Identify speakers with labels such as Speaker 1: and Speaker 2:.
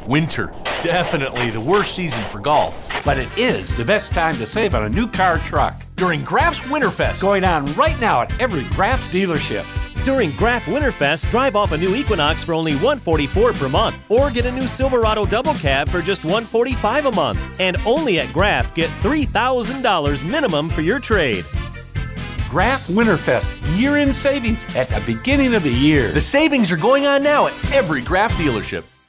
Speaker 1: Winter, definitely the worst season for golf.
Speaker 2: But it is the best time to save on a new car or truck.
Speaker 1: During Graf's Winterfest.
Speaker 2: Going on right now at every Graf dealership.
Speaker 3: During Graf Winterfest, drive off a new Equinox for only $144 per month, or get a new Silverado double cab for just $145 a month. And only at Graf, get $3,000 minimum for your trade.
Speaker 2: Graf Winterfest, year-end savings at the beginning of the year.
Speaker 1: The savings are going on now at every Graf dealership.